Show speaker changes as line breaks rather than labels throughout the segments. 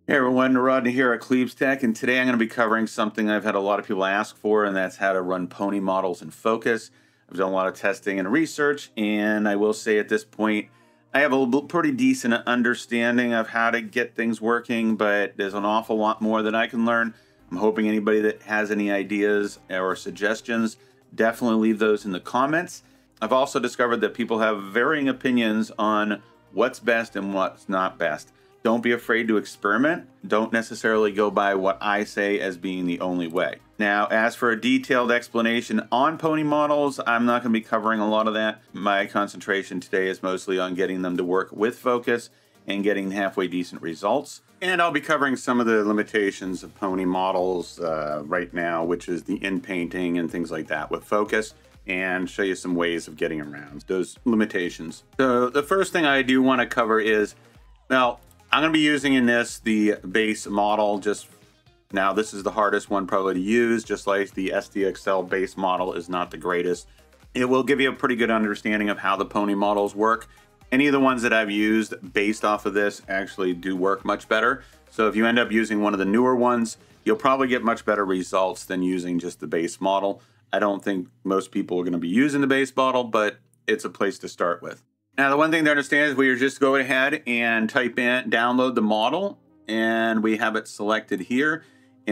Hey everyone, Rodney here at Cleves Tech, and today I'm going to be covering something I've had a lot of people ask for, and that's how to run Pony models in Fooocus. I've done a lot of testing and research, and I will say at this point, I have a pretty decent understanding of how to get things working, but there's an awful lot more that I can learn. I'm hoping anybody that has any ideas or suggestions, definitely leave those in the comments. I've also discovered that people have varying opinions on what's best and what's not best. Don't be afraid to experiment. Don't necessarily go by what I say as being the only way. Now, as for a detailed explanation on Pony models, I'm not going to be covering a lot of that. My concentration today is mostly on getting them to work with Fooocus and getting halfway decent results. And I'll be covering some of the limitations of Pony models right now, which is the inpainting and things like that with Fooocus, and show you some ways of getting around those limitations. So the first thing I do want to cover is, well, I'm going to be using in this the base model. Now this is the hardest one probably to use, just like the SDXL base model is not the greatest. It will give you a pretty good understanding of how the Pony models work. Any of the ones that I've used based off of this actually do work much better. So if you end up using one of the newer ones, you'll probably get much better results than using just the base model. I don't think most people are going to be using the base model, but it's a place to start with. Now, the one thing to understand is we just go ahead and type in, download the model, and we have it selected here,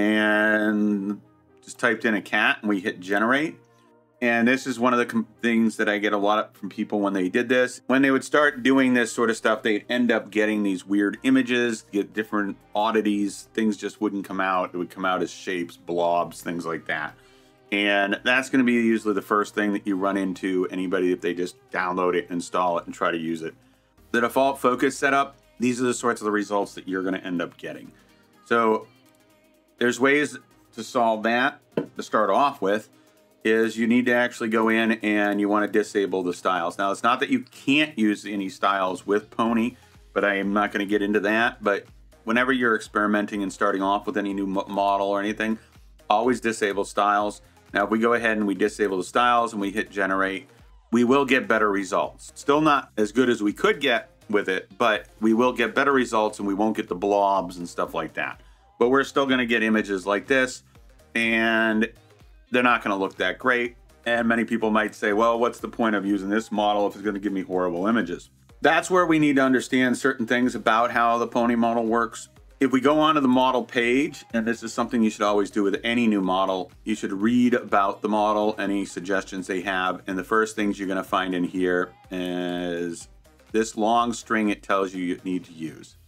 and just typed in a cat, and we hit generate. And this is one of the things that I get a lot from people when they did this. When they would start doing this sort of stuff, they'd end up getting these weird images, get different oddities, things just wouldn't come out. It would come out as shapes, blobs, things like that. And that's going to be usually the first thing that you run into anybody if they just download it, install it, and try to use it. The default Fooocus setup, these are the sorts of the results that you're going to end up getting. So there's ways to solve that. To start off with is you need to actually go in and you want to disable the styles. Now, it's not that you can't use any styles with Pony, but I am not going to get into that. But whenever you're experimenting and starting off with any new model or anything, always disable styles. Now, if we go ahead and we disable the styles and we hit generate, we will get better results. Still not as good as we could get with it, but we will get better results and we won't get the blobs and stuff like that. But we're still going to get images like this, and they're not going to look that great. And many people might say, well, what's the point of using this model if it's going to give me horrible images? That's where we need to understand certain things about how the Pony model works. If we go onto the model page, and this is something you should always do with any new model, you should read about the model, any suggestions they have. And the first things you're going to find in here is this long string it tells you need to use.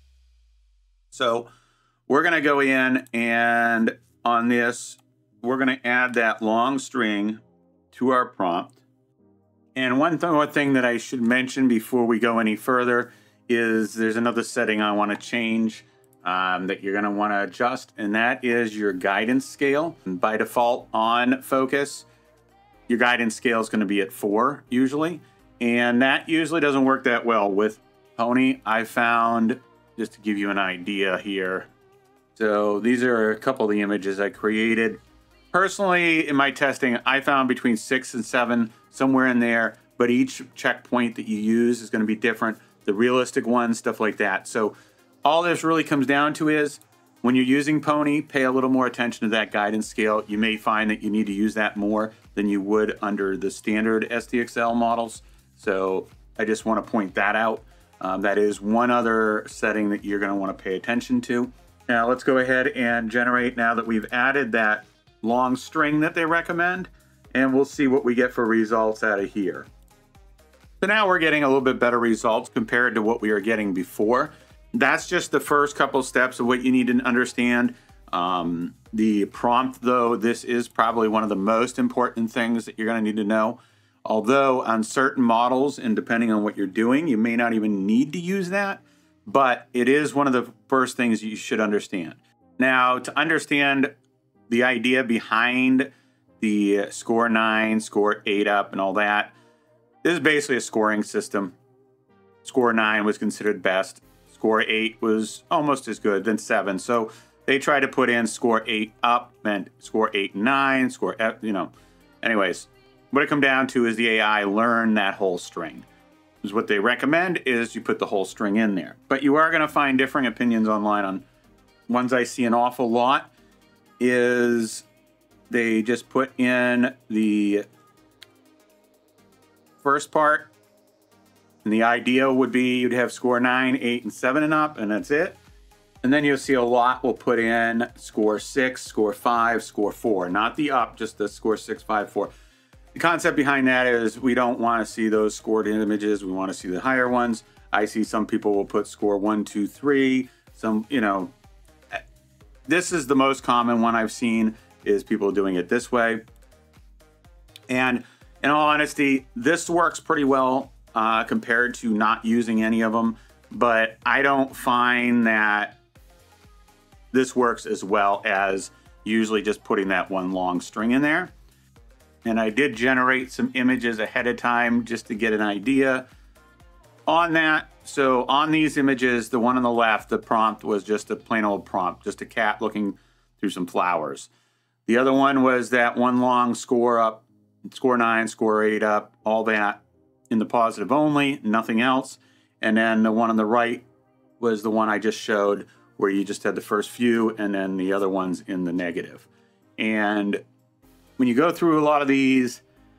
So we're going to go in, and on this, we're going to add that long string to our prompt. And one more thing that I should mention before we go any further is there's another setting I want to change. That you're going to want to adjust, and that is your guidance scale. And by default on Fooocus, your guidance scale is going to be at 4 usually, and that usually doesn't work that well with Pony. I found, just to give you an idea here, so these are a couple of the images I created. Personally, in my testing, I found between 6 and 7, somewhere in there, but each checkpoint that you use is going to be different. The realistic ones, stuff like that. So all this really comes down to is when you're using Pony, pay a little more attention to that guidance scale. You may find that you need to use that more than you would under the standard SDXL models. So I just want to point that out. That is one other setting that you're going to want to pay attention to. Now let's go ahead and generate now that we've added that long string that they recommend, and we'll see what we get for results out of here. So now we're getting a little bit better results compared to what we were getting before. That's just the first couple steps of what you need to understand. The prompt, though, this is probably one of the most important things that you're going to need to know. Although on certain models, and depending on what you're doing, you may not even need to use that, but it is one of the first things you should understand. Now, to understand the idea behind the score 9, score 8 up, and all that, this is basically a scoring system. Score 9 was considered best. Score 8 was almost as good, then 7. So they tried to put in score 8 up, meant score 8 and 9, score, you know. Anyways, what it comes down to is the AI learn that whole string. Is what they recommend is you put the whole string in there. But you are going to find differing opinions online on ones I see an awful lot is they just put in the first part, and the idea would be you'd have score 9, 8, and 7 and up, and that's it. And then you'll see a lot will put in score 6, score 5, score 4, not the up, just the score 6, 5, 4. The concept behind that is we don't want to see those scored images. We want to see the higher ones. I see some people will put score 1, 2, 3. Some, you know, this is the most common one I've seen is people doing it this way. And in all honesty, this works pretty well compared to not using any of them. But I don't find that this works as well as usually just putting that one long string in there. And I did generate some images ahead of time just to get an idea on that. So on these images, the one on the left, the prompt was just a plain old prompt, just a cat looking through some flowers. The other one was that one long score up, score 9, score 8 up, all that in the positive only, nothing else. And then the one on the right was the one I just showed where you just had the first few and then the other ones in the negative. And when you go through a lot of these,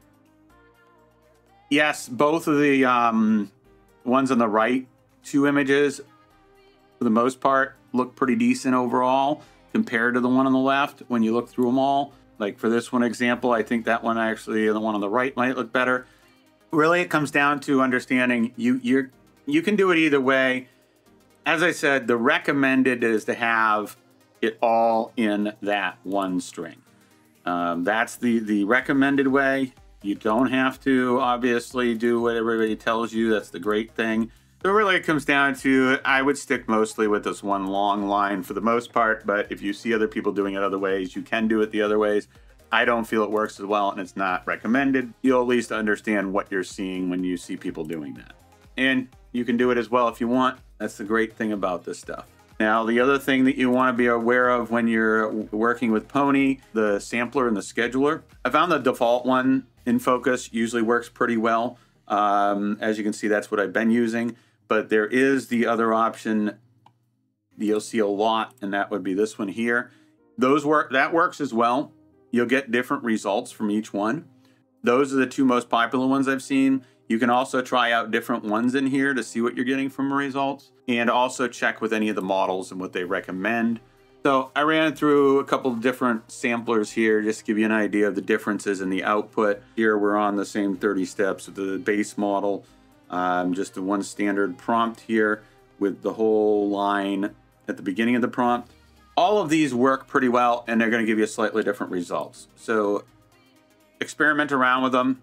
yes, both of the ones on the right, 2 images, for the most part, look pretty decent overall compared to the one on the left when you look through them all. Like for this one example, I think that one actually, the one on the right might look better. Really, it comes down to understanding you can do it either way. As I said, the recommended is to have it all in that one string. That's the recommended way. You don't have to obviously do what everybody tells you. That's the great thing. So really it comes down to, I would stick mostly with this one long line for the most part, but if you see other people doing it other ways, you can do it the other ways. I don't feel it works as well and it's not recommended. You'll at least understand what you're seeing when you see people doing that. And you can do it as well if you want. That's the great thing about this stuff. Now, the other thing that you want to be aware of when you're working with Pony, the sampler and the scheduler. I found the default one in Focus usually works pretty well. As you can see, that's what I've been using. But there is the other option you'll see a lot, and that would be this one here. That works as well. You'll get different results from each one. Those are the 2 most popular ones I've seen. You can also try out different ones in here to see what you're getting from results, and also check with any of the models and what they recommend. So I ran through a couple of different samplers here just to give you an idea of the differences in the output. Here we're on the same 30 steps with the base model, just the one standard prompt here with the whole line at the beginning of the prompt. All of these work pretty well, and they're going to give you slightly different results. So experiment around with them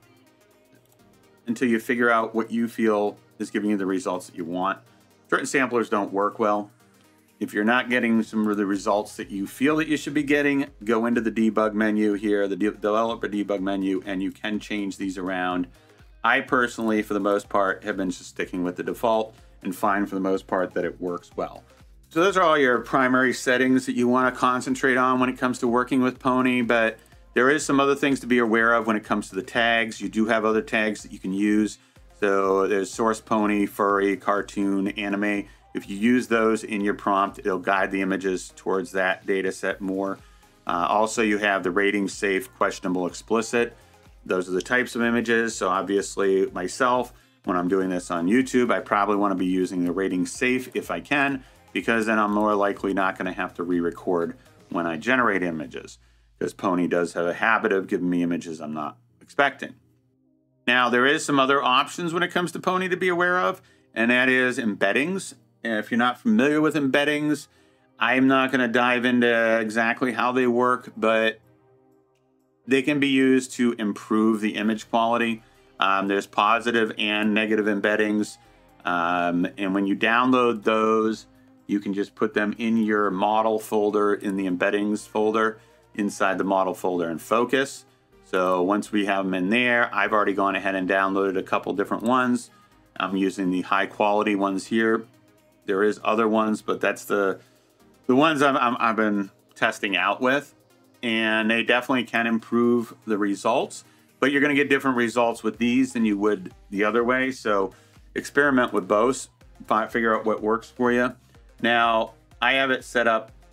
until you figure out what you feel is giving you the results that you want. Certain samplers don't work well. If you're not getting some of the results that you feel that you should be getting, go into the debug menu here, the developer debug menu, and you can change these around. I personally, for the most part, have been just sticking with the default and find for the most part that it works well. So those are all your primary settings that you want to concentrate on when it comes to working with Pony, but there is some other things to be aware of when it comes to the tags. You do have other tags that you can use. So there's source pony, furry, cartoon, anime. If you use those in your prompt, it'll guide the images towards that data set more. Also, you have the rating safe, questionable, explicit. Those are the types of images. So obviously myself, when I'm doing this on YouTube, I probably want to be using the rating safe if I can, because then I'm more likely not going to have to re-record when I generate images, because Pony does have a habit of giving me images I'm not expecting. Now, there is some other options when it comes to Pony to be aware of, and that is embeddings. And if you're not familiar with embeddings, I'm not going to dive into exactly how they work, but they can be used to improve the image quality. There's positive and negative embeddings, and when you download those, you can just put them in your model folder in the embeddings folder inside the model folder in Focus. So once we have them in there, I've already gone ahead and downloaded a couple different ones. I'm using the high quality ones here. There is other ones, but that's the ones I've been testing out with, and they definitely can improve the results, but you're going to get different results with these than you would the other way. So experiment with both, figure out what works for you. Now, I have it set up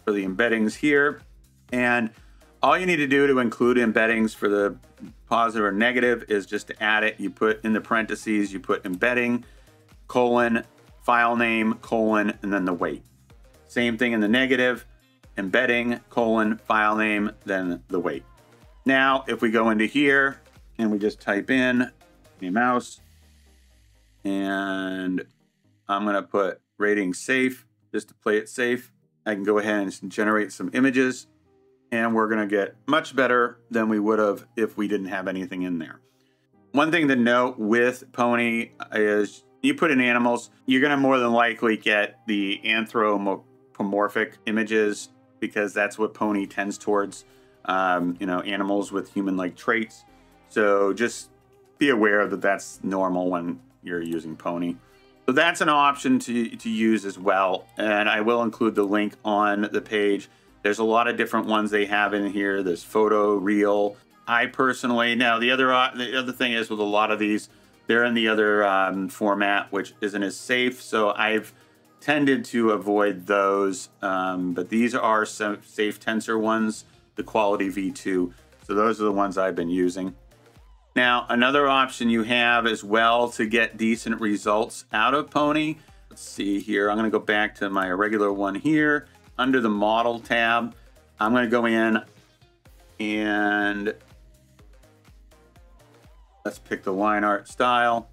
for the embeddings here. And all you need to do to include embeddings for the positive or negative is just to add it. You put in the parentheses, you put embedding, colon, file name, colon, and then the weight. Same thing in the negative, embedding, colon, file name, then the weight. Now, if we go into here and we just type in a mouse, and I'm gonna put rating safe, just to play it safe. I can go ahead and generate some images, and we're gonna get much better than we would have if we didn't have anything in there. One thing to note with Pony is you put in animals, you're gonna more than likely get the anthropomorphic images because that's what Pony tends towards, you know, animals with human-like traits. So just be aware that that's normal when you're using Pony. So that's an option to use as well. And I will include the link on the page. There's a lot of different ones they have in here. There's photo, real. I personally, now the other thing is with a lot of these, they're in the other format, which isn't as safe. So I've tended to avoid those. But these are some safe tensor ones, the quality V2. So those are the ones I've been using. Now, another option you have as well to get decent results out of Pony. Let's see here. I'm going to go back to my regular one here. Under the Model tab, I'm going to go in and let's pick the line art style.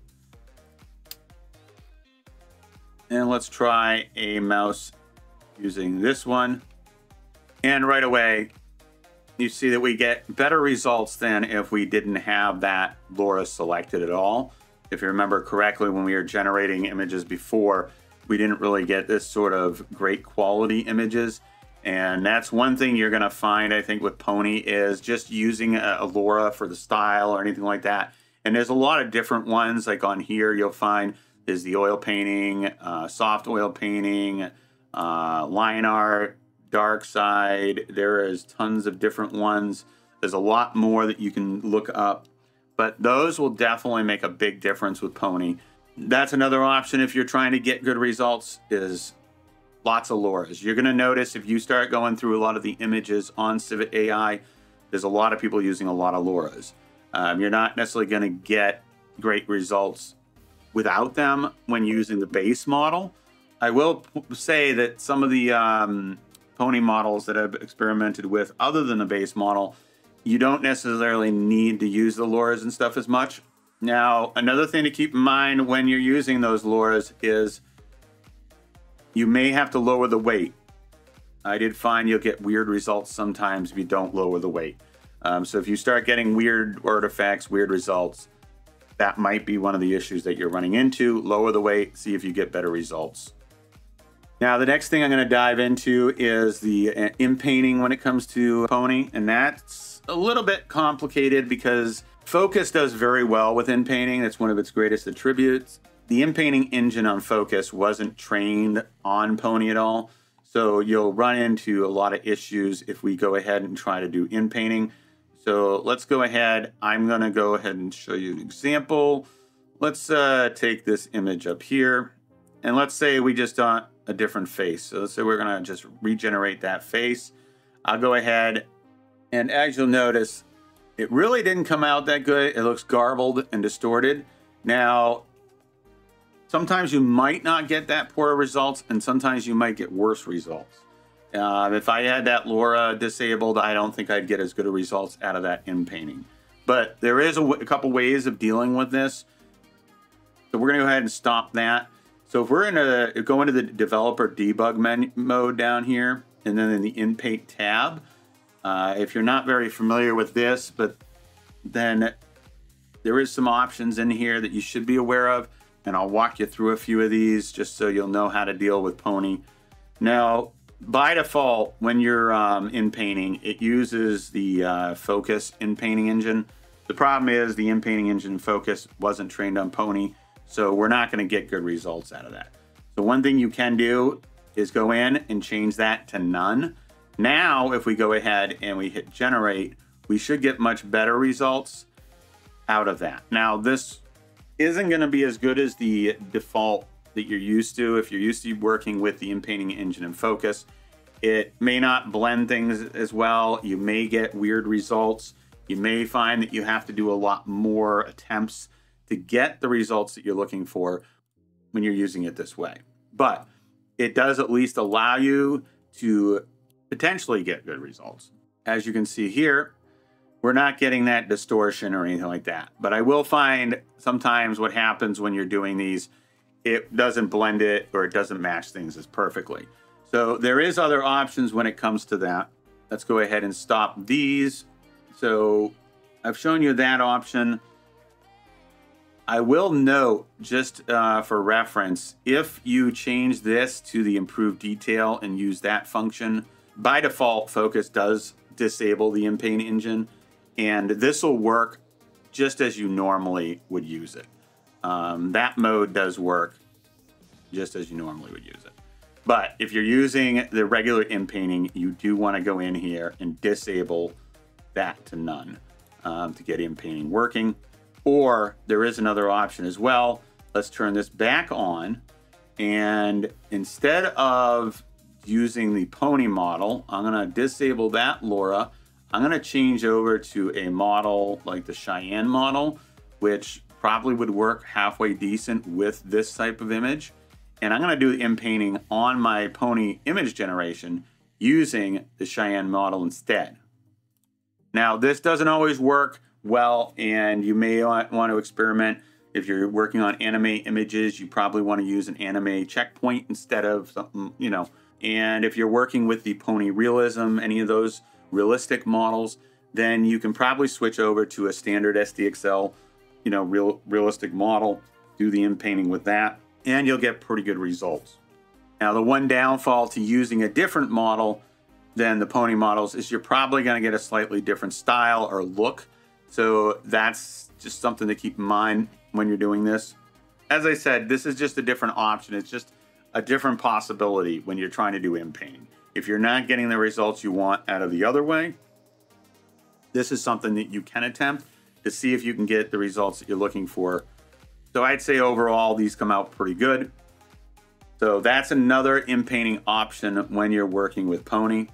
And let's try a mouse using this one. And right away, you see that we get better results than if we didn't have that LoRa selected at all. If you remember correctly, when we were generating images before, we didn't really get this sort of great quality images. And that's one thing you're gonna find, I think, with Pony is just using a LoRa for the style or anything like that. And there's a lot of different ones, like on here, you'll find is the oil painting, soft oil painting, line art, dark side. There is tons of different ones. There's a lot more that you can look up, but those will definitely make a big difference with Pony. That's another option if you're trying to get good results is lots of LoRAs. You're gonna notice if you start going through a lot of the images on Civet AI, there's a lot of people using a lot of LoRAs. You're not necessarily gonna get great results without them when using the base model. I will say that some of the Pony models that I've experimented with other than the base model, you don't necessarily need to use the LoRAs and stuff as much. Now, another thing to keep in mind when you're using those LoRAs is you may have to lower the weight. I did find you'll get weird results sometimes if you don't lower the weight. So if you start getting weird artifacts, weird results, that might be one of the issues that you're running into. Lower the weight, see if you get better results. Now, the next thing I'm going to dive into is the inpainting when it comes to Pony, and that's a little bit complicated because Fooocus does very well with inpainting. That's one of its greatest attributes. The inpainting engine on Fooocus wasn't trained on Pony at all, so you'll run into a lot of issues if we go ahead and try to do inpainting. So let's go ahead. I'm going to go ahead and show you an example. Let's take this image up here, and let's say we just want a different face. So let's say we're gonna just regenerate that face. I'll go ahead, and as you'll notice, it really didn't come out that good. It looks garbled and distorted. Now, sometimes you might not get that poor results, and sometimes you might get worse results. If I had that LoRa disabled, I don't think I'd get as good of results out of that inpainting. But there is a couple ways of dealing with this. So we're gonna go ahead and stop that. So if we're go into the developer debug mode down here, and then in the Inpaint tab, if you're not very familiar with this, but then there is some options in here that you should be aware of, and I'll walk you through a few of these just so you'll know how to deal with Pony. Now, by default, when you're inpainting, it uses the Fooocus inpainting engine. The problem is the inpainting engine Fooocus wasn't trained on Pony, so we're not going to get good results out of that. So one thing you can do is go in and change that to none. Now, if we go ahead and we hit generate, we should get much better results out of that. Now, this isn't going to be as good as the default that you're used to if you're used to working with the inpainting engine in Fooocus. It may not blend things as well. You may get weird results. You may find that you have to do a lot more attempts to get the results that you're looking for when you're using it this way. But it does at least allow you to potentially get good results. As you can see here, we're not getting that distortion or anything like that. But I will find sometimes what happens when you're doing these, it doesn't blend it or it doesn't match things as perfectly. So there is other options when it comes to that. Let's go ahead and stop these. So I've shown you that option. I will note, just for reference, if you change this to the improved detail and use that function, by default, Focus does disable the Inpaint engine, and this will work just as you normally would use it. That mode does work just as you normally would use it. But if you're using the regular Inpainting, you do want to go in here and disable that to none to get Inpainting working. Or there is another option as well. Let's turn this back on. And instead of using the Pony model, I'm going to disable that LoRa. I'm going to change over to a model like the Cheyenne model, which probably would work halfway decent with this type of image. And I'm going to do the Inpainting on my Pony image generation using the Cheyenne model instead. Now, this doesn't always work well, and you may want to experiment. If you're working on anime images, you probably want to use an anime checkpoint instead of something, you know. And if you're working with the Pony Realism, any of those realistic models, then you can probably switch over to a standard SDXL, you know, realistic model, do the Inpainting with that, and you'll get pretty good results. Now, the one downfall to using a different model than the Pony models is you're probably going to get a slightly different style or look. So that's just something to keep in mind when you're doing this. As I said, this is just a different option. It's just a different possibility when you're trying to do Inpainting. If you're not getting the results you want out of the other way, this is something that you can attempt to see if you can get the results that you're looking for. So I'd say overall, these come out pretty good. So that's another Inpainting option when you're working with Pony,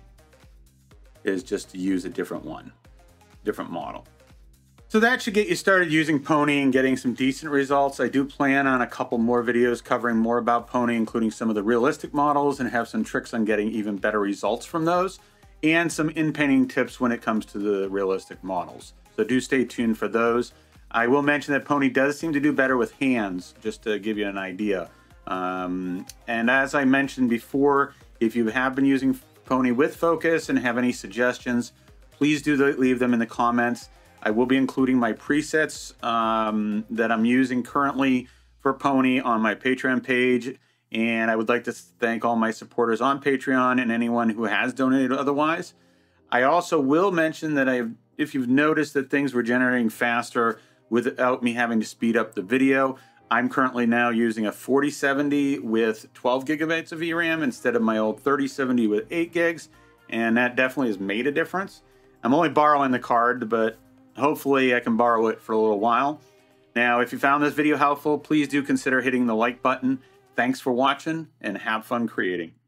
is just to use a different one, different model. So that should get you started using Pony and getting some decent results. I do plan on a couple more videos covering more about Pony, including some of the realistic models, and have some tricks on getting even better results from those, and some Inpainting tips when it comes to the realistic models. So do stay tuned for those. I will mention that Pony does seem to do better with hands, just to give you an idea. And as I mentioned before, if you have been using Pony with Focus and have any suggestions, please do leave them in the comments. I will be including my presets that I'm using currently for Pony on my Patreon page. And I would like to thank all my supporters on Patreon and anyone who has donated otherwise. I also will mention that if you've noticed that things were generating faster without me having to speed up the video, I'm currently now using a 4070 with 12 gigabytes of VRAM instead of my old 3070 with 8 gigs. And that definitely has made a difference. I'm only borrowing the card, but hopefully I can borrow it for a little while. Now, if you found this video helpful, please do consider hitting the like button. Thanks for watching, and have fun creating.